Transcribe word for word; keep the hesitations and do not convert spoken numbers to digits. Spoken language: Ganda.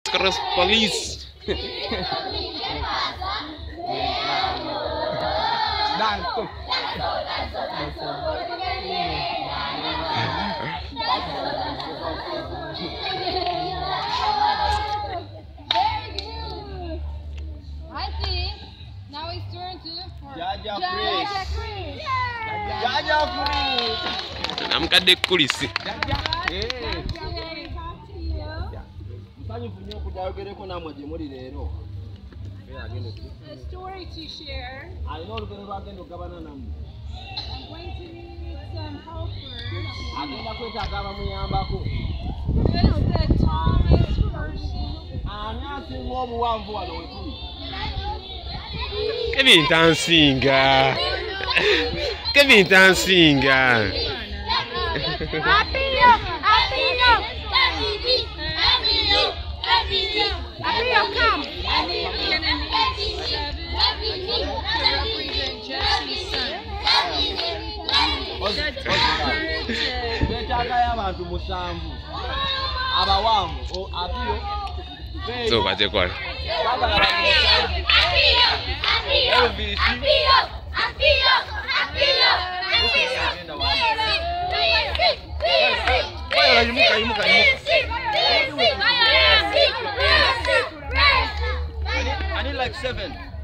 Cross police. Now it's turn to for Jaja free. Jaja free. Namka de kulisi. A story to share. I know the governor. I'm going to need some helpers. I'm going to Who's the tallest person? Kevin dancing. Kevin dancing. Apio, Apio, Apio, come. I need gonna need seven to represent Jesse's son. So what's it called? I need like seven.